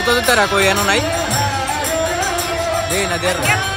તો જતા રહ્યા, કોઈ એનું નહીં. બે ના દેર